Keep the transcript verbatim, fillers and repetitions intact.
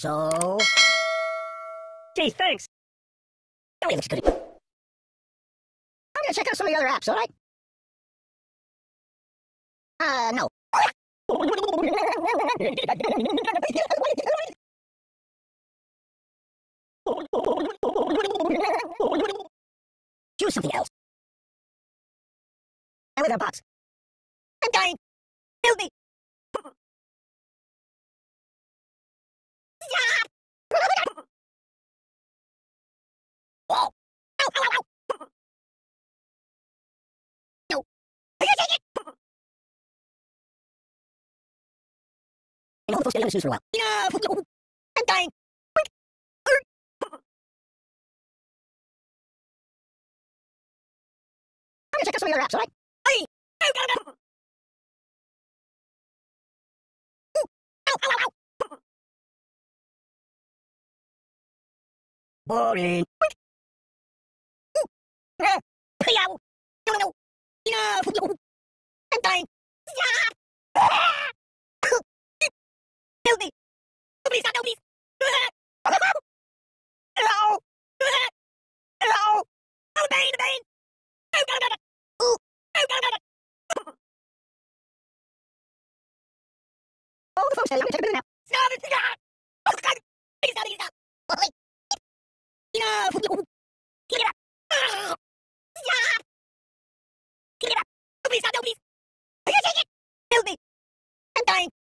So... Gee, thanks. Oh, yeah, looks good. I'm gonna check out some of the other apps, alright? Uh, no. Choose something else. And with our box. I'm dying! Help me! Oh! Ow, ow, ow, ow! No! I can't take it! I know the folks stay on the snooze for a while. Enough! I'm dying! I'm gonna check out some of your apps, alright? Hey! No, no, no! Ooh! Ow, ow, ow, ow! Boring. Ooh! Ah! Ow! No, no, no! Enough! I'm dying! Stop! Ah! Help me! Please stop! No, please! Hello! Hello! Oh, the pain! The pain! Oh, God, God, God! Ooh! Oh, God, God, God! Oh, the phone's steady. I'm gonna take a minute now. Stop it! Stop! Oh, God! Please stop! Please stop! Oh, wait. Enough! Get it up! Oh, stop! Get it up! Oh, please stop! No, please! I can't take it! Help me! I'm dying!